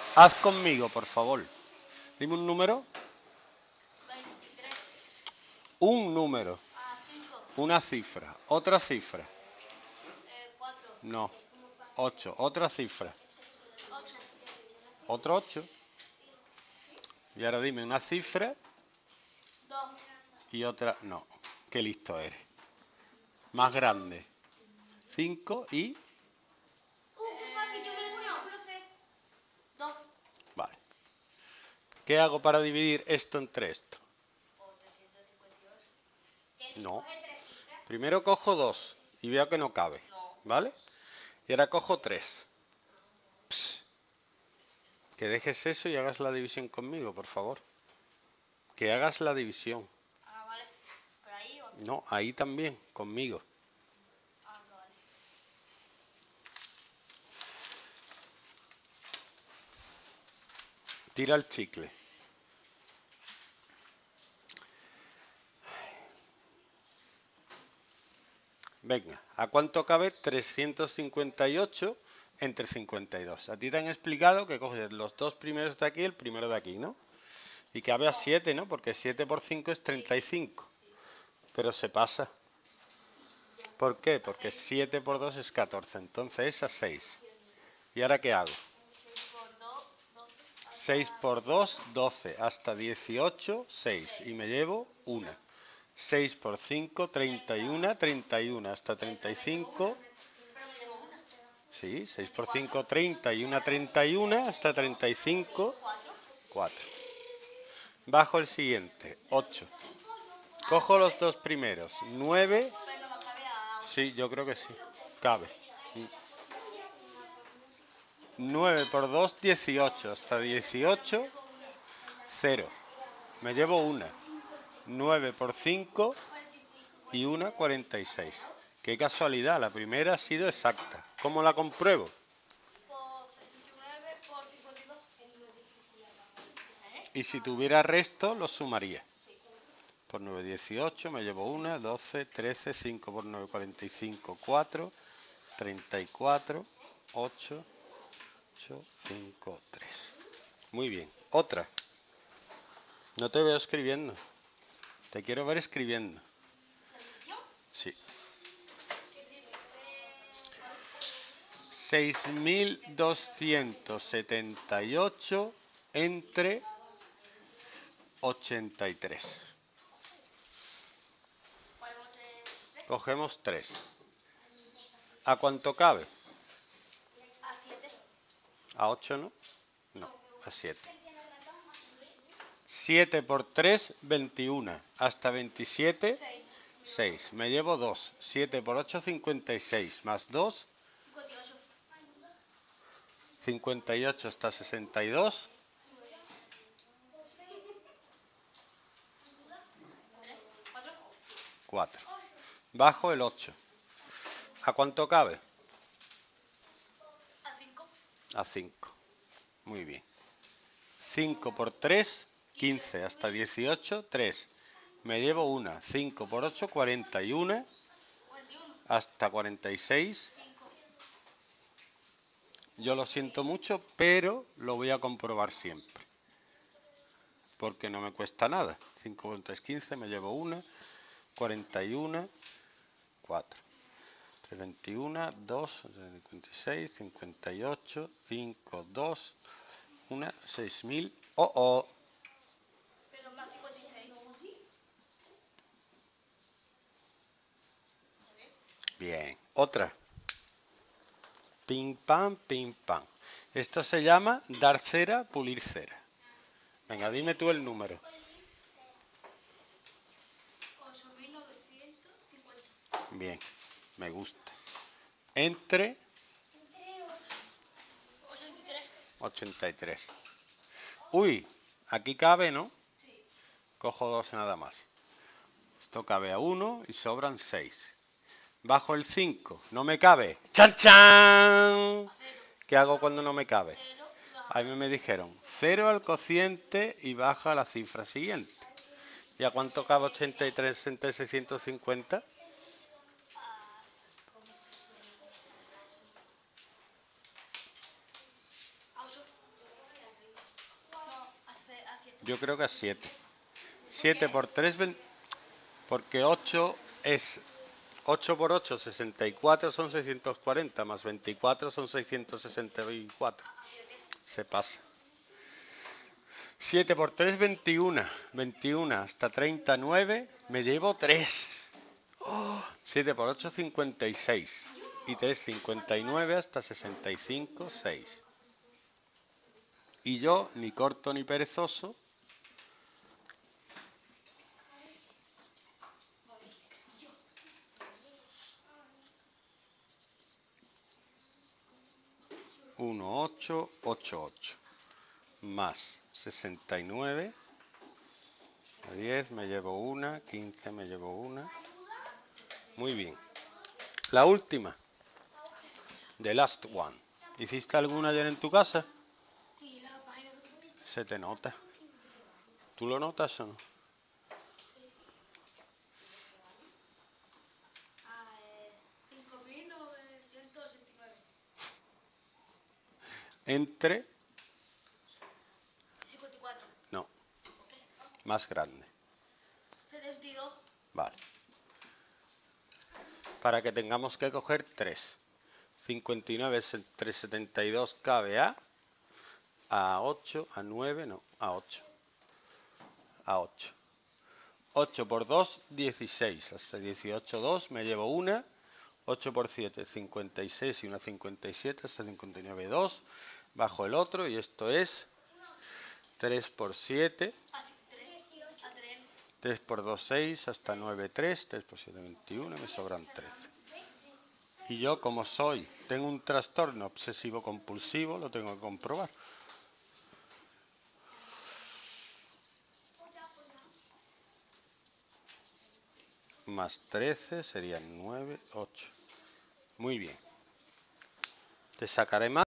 Haz conmigo, por favor. Dime un número. 23. Un número. 5. Una cifra. Otra cifra. 4. No. 8. Otra cifra. 8. Otro 8. Y ahora dime una cifra 2. y otra. No. Qué listo eres. Más grande. 5 y. Qué fácil, yo me lo sé. 2. Vale. ¿Qué hago para dividir esto entre esto? O 358. No. Primero cojo 2 y veo que no cabe. ¿Vale? Y ahora cojo 3. Que dejes eso y hagas la división conmigo, por favor. Que hagas la división. Ah, vale. ¿Por ahí o aquí? No, ahí también, conmigo. Ah, vale. Tira el chicle. Venga, ¿a cuánto cabe 358 entre 52? A ti te han explicado que coges los dos primeros de aquí y el primero de aquí, ¿no? Y cabe a 7, ¿no? Porque 7 por 5 es 35. Pero se pasa. ¿Por qué? Porque 7 por 2 es 14. Entonces es a 6. ¿Y ahora qué hago? 6 por 2, 12. 6 por 2, 12. Hasta 18, 6. Y me llevo 1. 6 por 5, 31. 31 hasta 35. Pero me llevo una. Sí, 6 por 5, 31. 31 hasta 35. 4. Bajo el siguiente, 8. Cojo los dos primeros, 9. Pero no va a caber a 8. Sí, yo creo que sí. Cabe. 9 por 2, 18. Hasta 18, 0. Me llevo una. 9 por 5 y una, 46. Qué casualidad, la primera ha sido exacta. ¿Cómo la compruebo? Por 29 por 52. Y si tuviera resto, lo sumaría. Por 9, 18, me llevo una, 12, 13, 5 por 9, 45, 4, 34, 8, 8, 5, 3. Muy bien. Otra. No te veo escribiendo. Te quiero ver escribiendo. ¿La división? Sí. ¿Qué dice? 6.278 entre 83. ¿Cuál es 3? Cogemos 3. ¿A cuánto cabe? A 7. ¿A 8 no? No, a 7. 7 por 3, 21. Hasta 27, 6. 6. Me llevo 2. 7 por 8, 56. Más 2, 58. 58 hasta 62, 4. 4. Bajo el 8. ¿A cuánto cabe? A 5. A 5. Muy bien. 5 por 3, 15. Hasta 18, 3. Me llevo una. 5 por 8, 41. 41. Hasta 46. 5. Yo lo siento mucho, pero lo voy a comprobar siempre. Porque no me cuesta nada. 5 por 3, 15. Me llevo una. 41. 4. 21, 2, 56, 58, 5, 2, 1, 6.000. ¡Oh, oh! Pero más 56. Bien. Otra. Pim, pam, pim, pam. Esto se llama dar cera, pulir cera. Venga, dime tú el número. 8.950. Bien, me gusta. Entre 83. 83. Uy, aquí cabe, ¿no? Sí. Cojo 2 nada más. Esto cabe a 1 y sobran 6. Bajo el 5. No me cabe. ¡Chan, chan! A 0. ¿Qué hago cuando no me cabe? 0 y baja. A mí me dijeron 0 al cociente y baja la cifra siguiente. ¿Y a cuánto cabe 83 entre 650? ¿Cómo se suele? A 8. Yo creo que a 7. 7 por 3, porque 8 es 8 por 8, 64 son 640, más 24 son 664. Se pasa. 7 por 3, 21. 21 hasta 39, me llevo 3. 7 por 8, 56. Y 3, 59 hasta 65, 6. Y yo, ni corto ni perezoso, uno, 8, 8, 8. Más 69. A 10 me llevo una, 15 me llevo una. Muy bien. La última. The last one. ¿Hiciste alguna ayer en tu casa? Sí, la página. Se te nota. ¿Tú lo notas o no? Ah, 5.969. Entre... 54. No, más grande. 72. Vale. Para que tengamos que coger 3. 59 entre 72 cabe a 8, a 9, no, a 8. A 8. 8 por 2, 16. Hasta 18, 2, me llevo una. 8 por 7, 56 y una 57, hasta 59, 2. Bajo el otro y esto es 3 por 7. Así, 3. A 3. 3 por 2, 6, hasta 9, 3. 3 por 7, 21, me sobran 13. Y yo, como tengo un trastorno obsesivo compulsivo, lo tengo que comprobar. Más 13 serían 9, 8. Muy bien. Te sacaré más.